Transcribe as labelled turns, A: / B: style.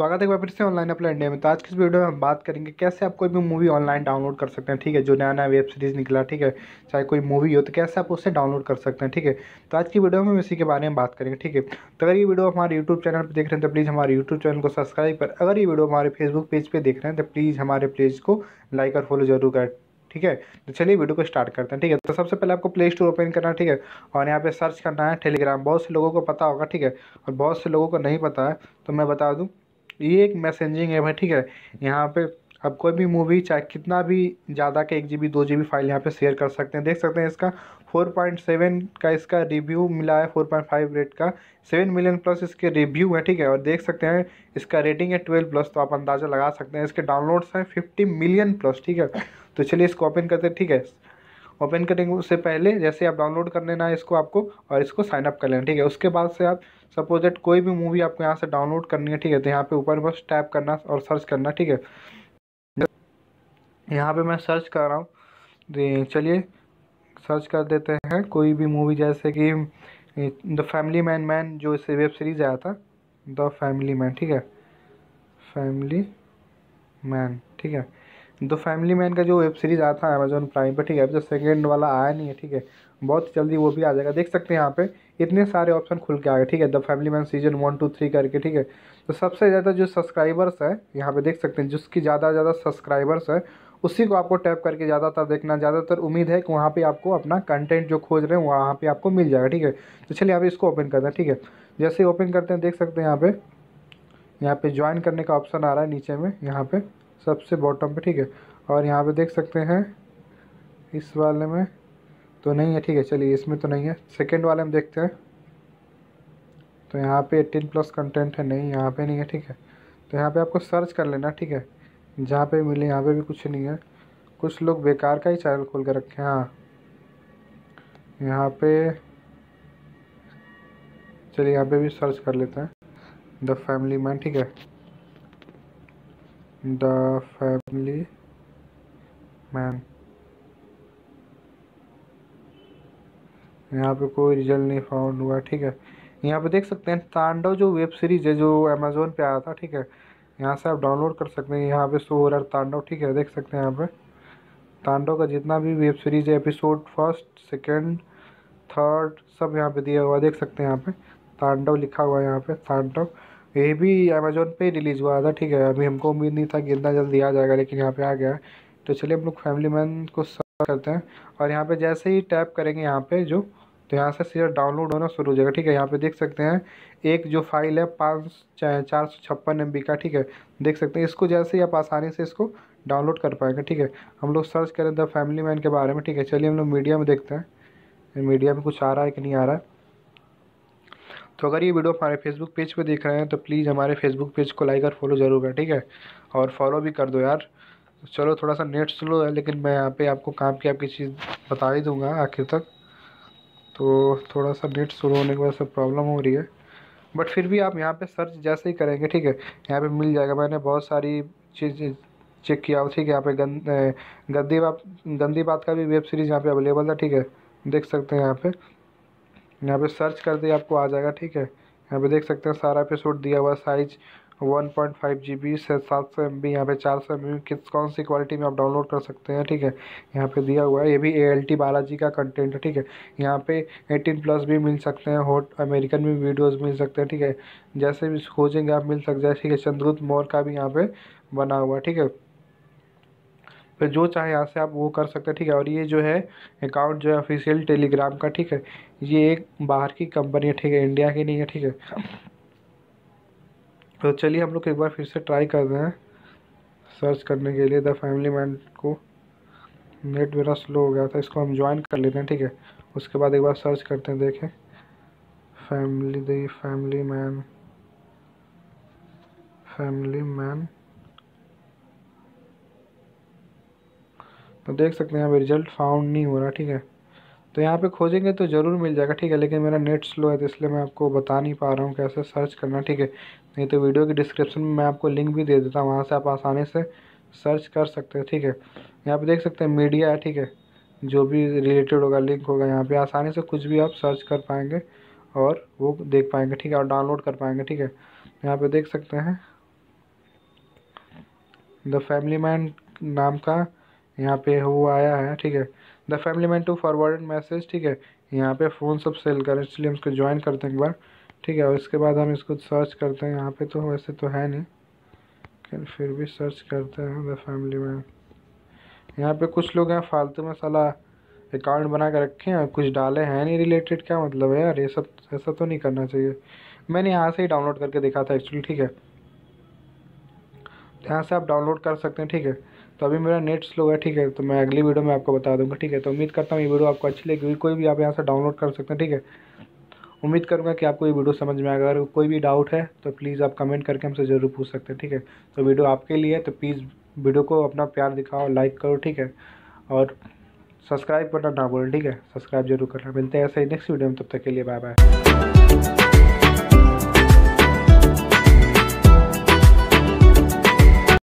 A: स्वागत है एक बार फिर से ऑनलाइन अप्लाई इंडिया में। तो आज की इस वीडियो में हम बात करेंगे कैसे आप कोई भी मूवी ऑनलाइन डाउनलोड कर सकते हैं। ठीक है, जो नया नया वेब सीरीज़ निकला, ठीक है, चाहे कोई मूवी हो तो कैसे आप उससे डाउनलोड कर सकते हैं। ठीक है, तो आज की वीडियो में हम इसी के बारे में बात करेंगे। ठीक है, तो अगर ये वीडियो हमारे यूट्यूब चैनल पर देख रहे हैं तो प्लीज़ हमारे यूट्यूब चैनल को सब्सक्राइब कर, अगर ये वीडियो हमारे फेसबुक पेज पर देख रहे हैं तो प्लीज़ हमारे पेज को लाइक और फॉलो जरूर करें। ठीक है, तो चलिए वीडियो को स्टार्ट करते हैं। ठीक है, तो सबसे पहले आपको प्ले स्टोर ओपन करना है। ठीक है, और यहाँ पे सर्च करना है टेलीग्राम। बहुत से लोगों को पता होगा, ठीक है, और बहुत से लोगों को नहीं पता है, तो मैं बता दूं, ये एक मैसेजिंग ऐप है। ठीक है, यहाँ पे आप कोई भी मूवी चाहे कितना भी ज़्यादा का 1 GB 2 GB फाइल यहाँ पे शेयर कर सकते हैं। देख सकते हैं इसका 4.7 का इसका रिव्यू मिला है, 4.5 रेट का, 7 मिलियन प्लस इसके रिव्यू है। ठीक है, और देख सकते हैं इसका रेटिंग है 12+, तो आप अंदाज़ा लगा सकते हैं इसके डाउनलोड्स हैं 50 मिलियन प्लस। ठीक है, तो चलिए इसको ओपन करते हैं। ठीक है, ओपन करेंगे उससे पहले जैसे आप डाउनलोड कर लेना है इसको आपको, और इसको साइन अप कर लेना। ठीक है, उसके बाद से आप सपोज दैट कोई भी मूवी आपको यहाँ से डाउनलोड करनी है। ठीक है, तो यहाँ पे ऊपर बस टैप करना और सर्च करना। ठीक है, यहाँ पे मैं सर्च कर रहा हूँ, तो चलिए सर्च कर देते हैं कोई भी मूवी, जैसे कि द फैमिली मैन जो इसे वेब सीरीज आया था, द फैमिली मैन। ठीक है, फैमिली मैन। ठीक है, द फैमिली मैन का जो वेब सीरीज़ आया था अमेजोन प्राइम पर। ठीक है, अभी तो सेकेंड वाला आया नहीं है। ठीक है, बहुत जल्दी वो भी आ जाएगा। देख सकते हैं यहाँ पे इतने सारे ऑप्शन खुल के आ गए। ठीक है, द फैमिली मैन सीजन 1 2 3 करके। ठीक है, तो सबसे ज़्यादा जो सब्सक्राइबर्स है यहाँ पे देख सकते हैं, जिसकी ज़्यादा ज़्यादा सब्सक्राइबर्स है उसी को आपको टैप करके ज़्यादातर देखना। ज़्यादातर उम्मीद है कि वहाँ पे आपको अपना कंटेंट जो खोज रहे हैं वहाँ पे आपको मिल जाएगा। ठीक है, तो चलिए यहाँ पे इसको ओपन करते हैं। ठीक है, जैसे ही ओपन करते हैं देख सकते हैं यहाँ पे ज्वाइन करने का ऑप्शन आ रहा है नीचे में, यहाँ पे सबसे बॉटम पे। ठीक है, और यहाँ पे देख सकते हैं इस वाले में तो नहीं है। ठीक है, चलिए इसमें तो नहीं है, सेकंड वाले में देखते हैं। तो यहाँ पे 18+ कंटेंट है, नहीं यहाँ पे नहीं है। ठीक है, तो यहाँ पे आपको सर्च कर लेना। ठीक है, जहाँ पे मिले यहाँ पे भी कुछ नहीं है, कुछ लोग बेकार का ही चैनल खोल कर रखे हैं। हाँ, यहाँ पे चलिए यहाँ पे भी सर्च कर लेते हैं, द फैमिली मैन। ठीक है, द फैमिली मैन, यहाँ पे कोई रिजल्ट नहीं फाउंड हुआ। ठीक है, यहाँ पे देख सकते हैं तांडव जो वेब सीरीज़ है जो अमेज़ोन पे आया था। ठीक है, यहाँ से आप डाउनलोड कर सकते हैं। यहाँ पे शो हो रहा है तांडव। ठीक है, देख सकते हैं यहाँ पे तांडव का जितना भी वेब सीरीज़ है, एपिसोड 1, 2, 3 सब यहाँ पे दिया हुआ है। देख सकते हैं यहाँ पे तांडव लिखा हुआ है, यहाँ पे तांडव। ये भी अमेज़ोन पे रिलीज़ हुआ था। ठीक है, अभी हमको उम्मीद नहीं था कि इतना जल्दी आ जाएगा, लेकिन यहाँ पे आ गया है। तो चलिए हम लोग फैमिली मैन को सर्च करते हैं, और यहाँ पे जैसे ही टैप करेंगे यहाँ पे जो, तो यहाँ से सीधा डाउनलोड होना शुरू हो जाएगा। ठीक है, यहाँ पे देख सकते हैं एक जो फाइल है 456 MB का। ठीक है, देख सकते हैं इसको, जैसे ही आप आसानी से इसको डाउनलोड कर पाएंगे। ठीक है, हम लोग सर्च करें द फैमिली मैन के बारे में। ठीक है, चलिए हम लोग मीडिया में देखते हैं मीडिया में कुछ आ रहा है कि नहीं आ रहा है। तो अगर ये वीडियो हमारे फेसबुक पेज पे देख रहे हैं तो प्लीज़ हमारे फेसबुक पेज को लाइक और फॉलो ज़रूर करें। ठीक है, और फॉलो भी कर दो यार। चलो थोड़ा सा नेट स्लो है, लेकिन मैं यहाँ पे आपको काम की आपकी चीज़ बता ही दूंगा आखिर तक। तो थोड़ा सा नेट स्लो होने की वजह से प्रॉब्लम हो रही है, बट फिर भी आप यहाँ पे सर्च जैसे ही करेंगे, ठीक है, यहाँ पे मिल जाएगा। मैंने बहुत सारी चीज़ चेक किया। ठीक है, यहाँ पे गंदी बात का भी वेब सीरीज़ यहाँ पे अवेलेबल था। ठीक है, देख सकते हैं यहाँ पे सर्च कर दिए आपको आ जाएगा। ठीक है, यहाँ पे देख सकते हैं सारा एपिसोड दिया हुआ, साइज 1.5 GB से 700 MB, यहाँ पे 400 MB किस कौन सी क्वालिटी में आप डाउनलोड कर सकते हैं। ठीक है, यहाँ पे दिया हुआ है, ये भी ALT बालाजी का कंटेंट है। ठीक है, यहाँ पे 18+ भी मिल सकते हैं, हॉट अमेरिकन भी वीडियोज़ मिल सकते हैं। ठीक है, जैसे भी खोजेंगे आप मिल सकते हैं। ठीक है, चंद्रगुप्त मौर्य का भी यहाँ पे बना हुआ। ठीक है, फिर जो चाहे यहाँ से आप वो कर सकते हैं। ठीक है, और ये जो है अकाउंट जो है ऑफिशियल टेलीग्राम का। ठीक है, ये एक बाहर की कंपनी है। ठीक है, इंडिया की नहीं है। ठीक है, तो चलिए हम लोग एक बार फिर से ट्राई कर रहे हैं सर्च करने के लिए द फैमिली मैन को। नेट मेरा स्लो हो गया था, इसको हम ज्वाइन कर लेते हैं। ठीक है, उसके बाद एक बार सर्च करते हैं, देखें फैमिली मैन। तो देख सकते हैं यहाँ पे रिजल्ट फाउंड नहीं हो रहा। ठीक है, तो यहाँ पे खोजेंगे तो ज़रूर मिल जाएगा। ठीक है, लेकिन मेरा नेट स्लो है तो इसलिए मैं आपको बता नहीं पा रहा हूँ कैसे सर्च करना। ठीक है, नहीं तो वीडियो की डिस्क्रिप्शन में मैं आपको लिंक भी दे देता हूँ, वहाँ से आप आसानी से सर्च कर सकते हैं। ठीक है, यहाँ पे देख सकते हैं मीडिया है। ठीक है, जो भी रिलेटेड होगा लिंक होगा, यहाँ पे आसानी से कुछ भी आप सर्च कर पाएंगे और वो देख पाएंगे। ठीक है, और डाउनलोड कर पाएंगे। ठीक है, यहाँ पे देख सकते हैं द फैमिली मैन नाम का यहाँ पे वो आया है, ठीक है। The Family Man two forward message, ठीक है। यहाँ पे फ़ोन सब सेल कर, इसलिए हम इसको ज्वाइन करते हैं एक बार, ठीक है। और इसके बाद हम इसको सर्च करते हैं। यहाँ पे तो वैसे तो है नहीं, लेकिन फिर भी सर्च करते हैं द फैमिली मैन। यहाँ पे कुछ लोग हैं फालतू में साला अकाउंट बना के रखे हैं, कुछ डाले हैं नहीं रिलेटेड। क्या मतलब है यार, ये सब ऐसा तो नहीं करना चाहिए। मैंने यहाँ से ही डाउनलोड करके देखा था एक्चुअली, ठीक है। यहाँ से आप डाउनलोड कर सकते हैं, ठीक है। तो अभी मेरा नेट स्लो है, ठीक है, तो मैं अगली वीडियो में आपको बता दूंगा, ठीक है। तो उम्मीद करता हूँ ये वीडियो आपको अच्छी लगी, कोई भी आप यहाँ से डाउनलोड कर सकते हैं, ठीक है। उम्मीद करूँगा कि आपको ये वीडियो समझ में आएगा। अगर कोई भी डाउट है तो प्लीज़ आप कमेंट करके हमसे ज़रूर पूछ सकते हैं, ठीक है। तो वीडियो आपके लिए है, तो प्लीज़ वीडियो को अपना प्यार दिखाओ, लाइक करो, ठीक है। और सब्सक्राइब करना ना भूलें, ठीक है। सब्सक्राइब जरूर करना। मिलते हैं ऐसे ही नेक्स्ट वीडियो में, तब तक के लिए बाय बाय।